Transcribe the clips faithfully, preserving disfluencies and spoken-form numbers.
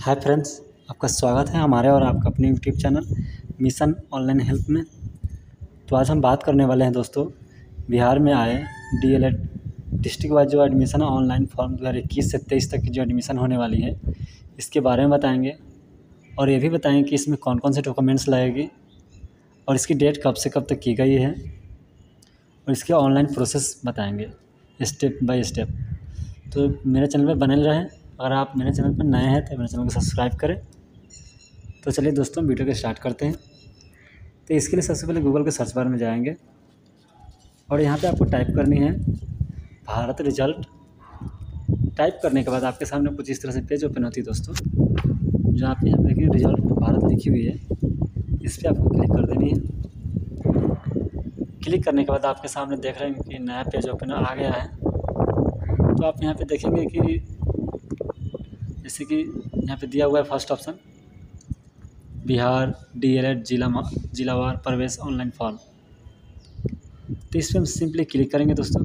Hi friends, आपका स्वागत है हमारे और आपका अपने YouTube channel mission online help में। तो आज हम बात करने वाले हैं दोस्तों, बिहार में आए डीएलएड डिस्ट्रिक्ट वाइज जो एडमिशन ऑनलाइन फॉर्म दो हज़ार इक्कीस से तेईस तक की जो एडमिशन होने वाली है, इसके बारे में बताएंगे और ये भी बताएंगे कि इसमें कौन कौन से डॉक्यूमेंट्स लगेगी और इसकी डेट कब से कब तक की गई है और इसके ऑनलाइन प्रोसेस बताएंगे स्टेप बाय स्टेप। तो मेरे चैनल पर बने रहें। अगर आप मेरे चैनल पर नए हैं तो मेरे चैनल को सब्सक्राइब करें। तो चलिए दोस्तों, वीडियो को स्टार्ट करते हैं। तो इसके लिए सबसे पहले गूगल के सर्च बार में जाएंगे और यहाँ पे आपको टाइप करनी है भारत रिजल्ट। टाइप करने के बाद आपके सामने कुछ इस तरह से पेज ओपन होती है दोस्तों, जो आप यहाँ पे देखिए रिजल्ट भारत लिखी हुई है, इस पर आपको क्लिक कर देनी है। क्लिक करने के बाद आपके सामने देख रहे हैं कि नया पेज ओपन आ गया है। तो आप यहाँ पे देखेंगे कि जैसे कि यहाँ पे दिया हुआ है फर्स्ट ऑप्शन बिहार डीएलएड जिला जिलावार प्रवेश ऑनलाइन फॉर्म। तो इस पर हम सिंपली क्लिक करेंगे दोस्तों।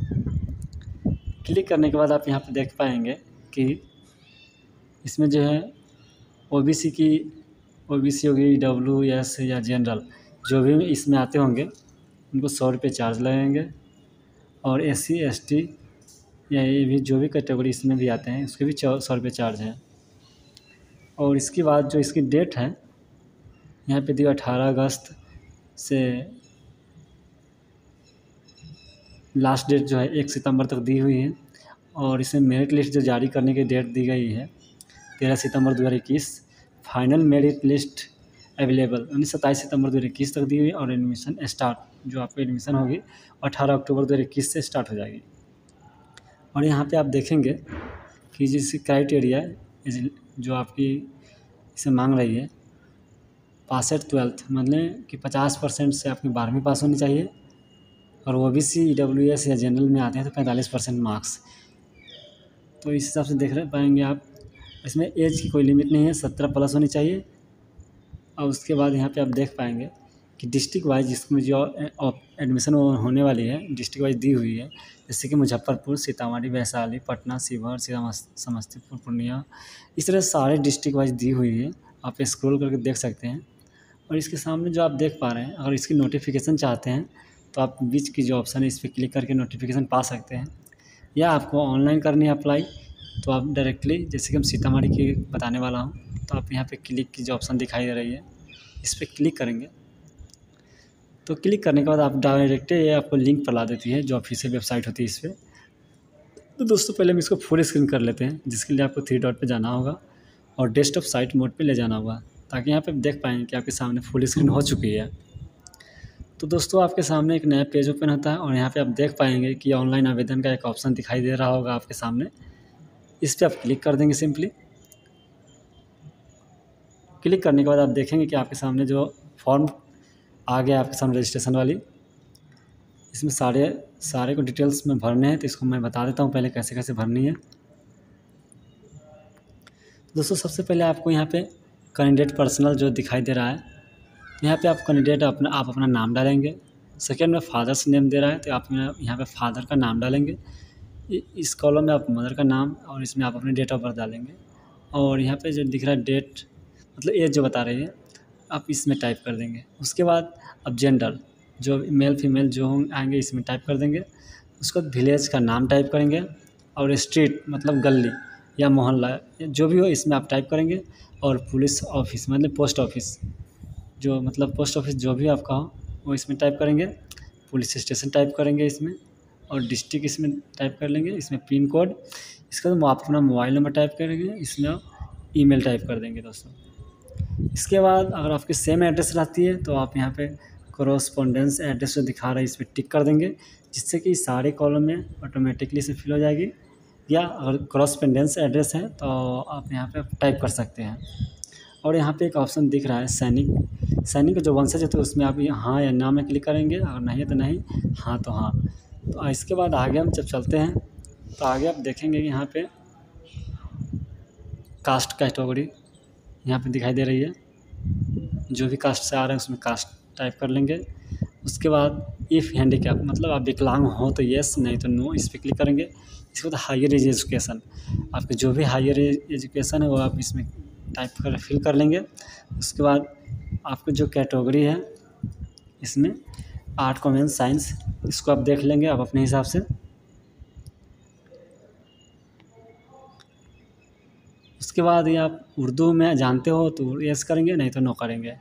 क्लिक करने के बाद आप यहाँ पे देख पाएंगे कि इसमें जो है ओबीसी की ओबीसी होगी, डब्ल्यू एस या जनरल, जो भी इसमें आते होंगे उनको सौ रुपये चार्ज लगेंगे। और एस सी एस टी या ये भी जो भी कैटेगरी इसमें भी आते हैं उसके भी सौ रुपये चार्ज है। और इसके बाद जो इसकी डेट है यहाँ पे दी अठारह अगस्त से लास्ट डेट जो है एक सितंबर तक दी हुई है। और इसमें मेरिट लिस्ट जो जारी करने की डेट दी गई है तेरह सितंबर दो हज़ार इक्कीस। फाइनल मेरिट लिस्ट अवेलेबल उन्नीस सत्ताईस सितंबर दो हज़ार इक्कीस तक दी हुई है। और एडमिशन स्टार्ट जो आपको एडमिशन होगी अठारह अक्टूबर दो हज़ार इक्कीस से स्टार्ट हो जाएगी। और यहाँ पे आप देखेंगे कि जिस क्राइटेरिया जो आपकी इसे मांग रही है पास एट ट्वेल्थ, मतलब कि पचास परसेंट से आपकी बारहवीं पास होनी चाहिए। और O B C W S या जनरल में आते हैं तो पैंतालीस परसेंट मार्क्स। तो इस हिसाब से देख रहे पाएंगे आप, इसमें एज की कोई लिमिट नहीं है, सत्रह प्लस होनी चाहिए। और उसके बाद यहाँ पे आप देख पाएंगे कि डिस्ट्रिक्ट वाइज जिसमें जो एडमिशन होने वाली है डिस्ट्रिक्ट वाइज दी हुई है, जैसे कि मुजफ्फरपुर, सीतामढ़ी, वैशाली, पटना, शिवहर, समस्तीपुर, पूर्णिया, इस तरह सारे डिस्ट्रिक्ट वाइज दी हुई है। आप स्क्रॉल करके देख सकते हैं। और इसके सामने जो आप देख पा रहे हैं, अगर इसकी नोटिफिकेशन चाहते हैं तो आप बीच की जो ऑप्शन है इस पर क्लिक करके नोटिफिकेशन पा सकते हैं। या आपको ऑनलाइन करनी है अप्लाई तो आप डायरेक्टली, जैसे कि हम सीतामढ़ी की बताने वाला हूँ, तो आप यहाँ पे क्लिक की जो ऑप्शन दिखाई दे रही है इस पर क्लिक करेंगे। तो क्लिक करने के बाद आप डायरेक्ट ये आपको लिंक पर ला देती है जो ऑफिशियल वेबसाइट होती है इस पर। तो दोस्तों पहले हम इसको फुल स्क्रीन कर लेते हैं, जिसके लिए आपको थ्री डॉट पे जाना होगा और डेस्कटॉप साइट मोड पे ले जाना होगा, ताकि यहाँ पे देख पाएंगे कि आपके सामने फुल स्क्रीन हो चुकी है। तो दोस्तों आपके सामने एक नया पेज ओपन होता है और यहाँ पे आप देख पाएंगे कि ऑनलाइन आवेदन का एक ऑप्शन दिखाई दे रहा होगा आपके सामने। इस पर आप क्लिक कर देंगे सिंपली। क्लिक करने के बाद आप देखेंगे कि आपके सामने जो फॉर्म आ गया आपके सामने रजिस्ट्रेशन वाली, इसमें सारे सारे को डिटेल्स में भरने हैं। तो इसको मैं बता देता हूँ पहले कैसे कैसे भरनी है। दोस्तों सबसे पहले आपको यहाँ पे कैंडिडेट पर्सनल जो दिखाई दे रहा है, यहाँ पे आप कैंडिडेट अपना आप अपना नाम डालेंगे। सेकेंड में फादर्स नेम दे रहा है तो आप यहाँ पे फादर का नाम डालेंगे। इस कॉलम में आप मदर का नाम और इसमें आप अपनी डेट ऑफ बर्थ डालेंगे। और यहाँ पे जो दिख रहा है डेट, मतलब एज जो बता रही है, आप इसमें टाइप कर देंगे। उसके बाद अब जेंडर जो मेल फीमेल जो आएंगे इसमें टाइप कर देंगे। उसके बाद विलेज का नाम टाइप करेंगे और स्ट्रीट मतलब गली या मोहल्ला जो भी हो इसमें आप टाइप करेंगे। और पुलिस ऑफिस मतलब पोस्ट ऑफिस जो मतलब पोस्ट ऑफिस जो भी आपका हो वो इसमें टाइप करेंगे। पुलिस स्टेशन टाइप करेंगे इसमें और डिस्ट्रिक्ट इसमें टाइप कर लेंगे। इसमें पिन कोड, इसका तो आप अपना मोबाइल नंबर टाइप करेंगे, इसमें ईमेल टाइप कर देंगे दोस्तों। इसके बाद अगर आपकी सेम एड्रेस रहती है तो आप यहाँ पे कॉरस्पॉन्डेंस एड्रेस जो दिखा रहा है इस पर टिक कर देंगे, जिससे कि सारे कॉलम में ऑटोमेटिकली से फिल हो जाएगी। या अगर कॉरस्पॉन्डेंस एड्रेस है तो आप यहाँ पे टाइप कर सकते हैं। और यहाँ पे एक ऑप्शन दिख रहा है सैनिक सैनिक जो वंशज है, तो उसमें आप हाँ या ना में क्लिक करेंगे, अगर नहीं है तो नहीं, हाँ तो हाँ। तो इसके बाद आगे हम जब चलते हैं तो आगे आप देखेंगे कि यहाँ पे कास्ट कैटेगरी यहाँ पे दिखाई दे रही है। जो भी कास्ट से आ रहे हैं उसमें कास्ट टाइप कर लेंगे। उसके बाद इफ़ हैंडीकैप मतलब आप विकलांग हो तो येस, नहीं तो नो, इस पर क्लिक करेंगे। इसके बाद हायर एजुकेशन, आपके जो भी हायर एजुकेशन है वो आप इसमें टाइप कर फिल कर लेंगे। उसके बाद आपको जो कैटेगरी है इसमें आर्ट, कॉमर्स, साइंस, इसको आप देख लेंगे आप अपने हिसाब से। उसके बाद ये आप उर्दू में जानते हो तो यस करेंगे, नहीं तो नो करेंगे।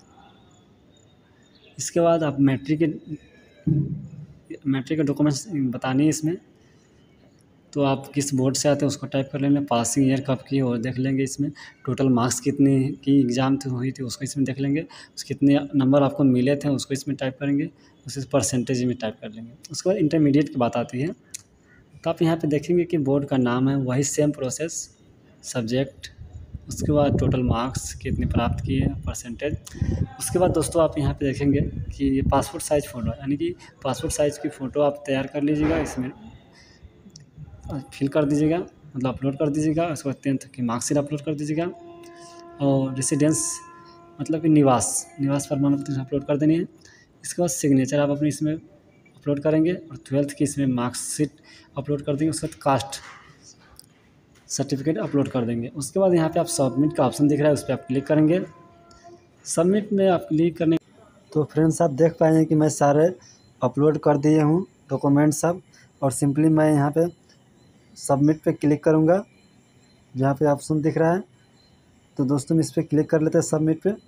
इसके बाद आप मैट्रिक के मैट्रिक के डॉक्यूमेंट्स बतानी है इसमें, तो आप किस बोर्ड से आते हैं उसको टाइप कर लेंगे, पासिंग ईयर कब की और देख लेंगे इसमें, टोटल मार्क्स कितने की एग्ज़ाम थी हुई थी उसको इसमें देख लेंगे, उस कितने नंबर आपको मिले थे उसको इसमें टाइप करेंगे, उसे परसेंटेज में टाइप कर लेंगे। उसके बाद इंटरमीडिएट की बात आती है, तो आप यहाँ पे देखेंगे कि बोर्ड का नाम है, वही सेम प्रोसेस, सब्जेक्ट, उसके बाद टोटल मार्क्स कितने प्राप्त किए, परसेंटेज। उसके बाद दोस्तों आप यहाँ पे देखेंगे कि ये पासपोर्ट साइज़ फ़ोटो, यानी कि पासपोर्ट साइज़ की फ़ोटो आप तैयार कर लीजिएगा, इसमें फिल कर दीजिएगा, मतलब अपलोड कर दीजिएगा। उसके बाद टेंथ की मार्कशीट अपलोड कर दीजिएगा, और रेसिडेंस मतलब कि निवास निवास प्रमाण पत्र अपलोड कर देनी है। इसके बाद सिग्नेचर आप अपनी इसमें अपलोड करेंगे, और ट्वेल्थ की इसमें मार्कशीट अपलोड कर देंगे। उसके बाद कास्ट सर्टिफिकेट अपलोड कर देंगे। उसके बाद यहाँ पे आप सबमिट का ऑप्शन दिख रहा है, उस पर आप क्लिक करेंगे। सबमिट में आप क्लिक करने तो फ्रेंड्स आप देख पाएंगे कि मैं सारे अपलोड कर दिए हूँ डॉक्यूमेंट सब, और सिंपली मैं यहाँ पे सबमिट पे क्लिक करूँगा, जहाँ पे ऑप्शन दिख रहा है। तो दोस्तों हम इस पर क्लिक कर लेते हैं सबमिट पे।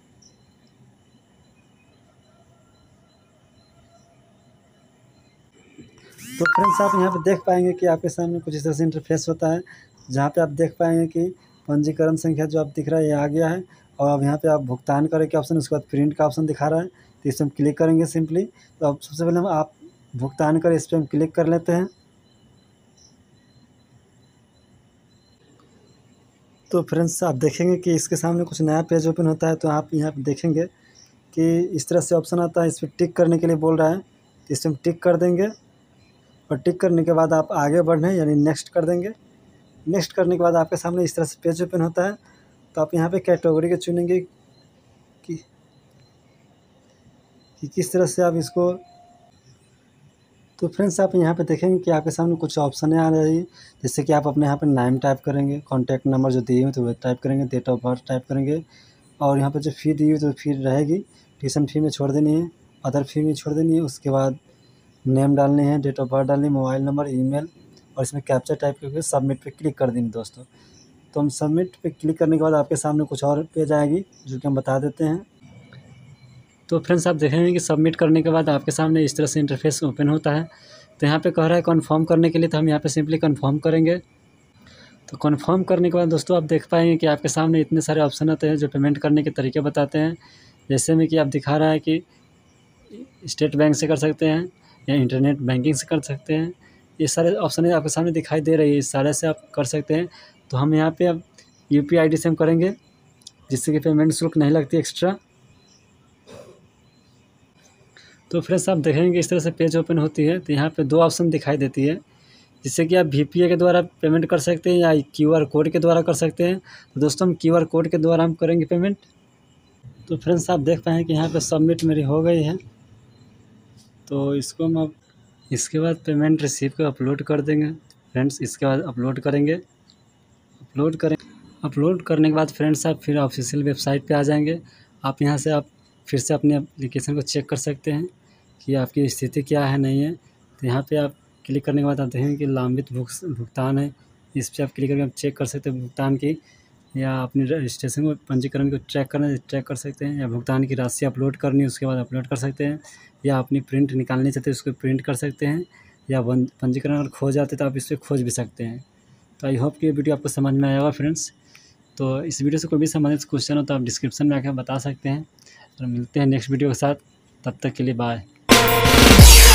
तो फ्रेंड्स आप यहाँ पे देख पाएंगे कि आपके सामने कुछ इस तरह से इंटरफेस होता है, जहाँ पे आप देख पाएंगे कि पंजीकरण संख्या जो आप दिख रहा है ये आ गया है, और अब यहाँ पे आप भुगतान करें के ऑप्शन, उसके बाद प्रिंट का ऑप्शन दिखा रहा है, तो इस पर हम क्लिक करेंगे सिंपली। तो अब सबसे पहले हम आप भुगतान करें, इस पर हम क्लिक कर लेते हैं। तो फ्रेंड्स आप देखेंगे कि इसके सामने कुछ नया पेज ओपन होता है, तो आप यहाँ पे देखेंगे कि इस तरह से ऑप्शन आता है, इस पर टिक करने के लिए बोल रहा है, तो इस पर हम टिक कर देंगे, और टिक करने के बाद आप आगे बढ़ें यानी नेक्स्ट कर देंगे। नेक्स्ट करने के बाद आपके सामने इस तरह से पेज ओपन होता है, तो आप यहाँ पे कैटेगरी के चुनेंगे कि, कि किस तरह से आप इसको। तो फ्रेंड्स आप यहाँ पे देखेंगे कि आपके सामने कुछ ऑप्शन आ रही है, जैसे कि आप अपने यहाँ पे नाम टाइप करेंगे, कॉन्टैक्ट नंबर जो दिए हुए तो वो टाइप करेंगे, डेट ऑफ बर्थ टाइप करेंगे, और यहाँ पे जो फ़ी दी हुई तो फ़ी रहेगी, ट्यूशन फ़ी में छोड़ देनी है, अदर फ़ी में छोड़ देनी है। उसके बाद नेम डालनी है, डेट ऑफ बर्थ डालनी है, मोबाइल नंबर, ईमेल, और इसमें कैप्चा टाइप करके सबमिट पे क्लिक कर देंगे दोस्तों। तो हम सबमिट पे क्लिक करने के बाद आपके सामने कुछ और पेज आएगी, जो कि हम बता देते हैं। तो फ्रेंड्स आप देखेंगे कि सबमिट करने के बाद आपके सामने इस तरह से इंटरफेस ओपन होता है। तो यहाँ पे कह रहा है कन्फर्म करने के लिए, तो हम यहाँ पे सिंपली कन्फर्म करेंगे। तो कन्फर्म करने के बाद दोस्तों आप देख पाएंगे कि आपके सामने इतने सारे ऑप्शन आते हैं जो पेमेंट करने के तरीके बताते हैं, जैसे में कि आप दिखा रहा है कि स्टेट बैंक से कर सकते हैं या इंटरनेट बैंकिंग से कर सकते हैं। ये सारे ऑप्शन आपके सामने दिखाई दे रही है, इस सारे से आप कर सकते हैं। तो हम यहाँ पे अब यू पी आई डी से हम करेंगे, जिससे कि पेमेंट शुल्क नहीं लगती एक्स्ट्रा। तो फ्रेंड्स आप देखेंगे इस तरह से पेज ओपन होती है, तो यहाँ पे दो ऑप्शन दिखाई देती है, जिससे कि आप वी पी आई के द्वारा पेमेंट कर सकते हैं या क्यू आर कोड के द्वारा कर सकते हैं। तो दोस्तों हम क्यू आर कोड के द्वारा हम करेंगे पेमेंट। तो फ्रेंड्स आप देख पाएँ कि यहाँ पे सबमिट मेरी हो गई है, तो इसको हम अब इसके बाद पेमेंट रिसीव को अपलोड कर देंगे फ्रेंड्स। इसके बाद अपलोड करेंगे, अपलोड करें अपलोड करने के बाद फ्रेंड्स आप फिर ऑफिशियल वेबसाइट पे आ जाएंगे। आप यहाँ से आप फिर से अपने एप्लीकेशन को चेक कर सकते हैं कि आपकी स्थिति क्या है नहीं है। तो यहाँ पे आप क्लिक करने के बाद आप देखेंगे कि लंबित भुगतान है, इस पर आप क्लिक करके आप चेक कर सकते हैं भुगतान की, या अपनी रजिस्ट्रेशन को पंजीकरण को ट्रैक करना है ट्रैक कर सकते हैं, या भुगतान की राशि अपलोड करनी है उसके बाद अपलोड कर सकते हैं, या अपनी प्रिंट निकालनी चाहते हैं उसको प्रिंट कर सकते हैं, या पंजीकरण अगर खो जाते तो आप इस पर खोज भी सकते हैं। तो आई होप कि ये वीडियो आपको समझ में आया होगा फ्रेंड्स। तो इस वीडियो से कोई भी संबंधित क्वेश्चन हो तो आप डिस्क्रिप्शन में आकर बता सकते हैं। तो मिलते हैं नेक्स्ट वीडियो के साथ, तब तक के लिए बाय।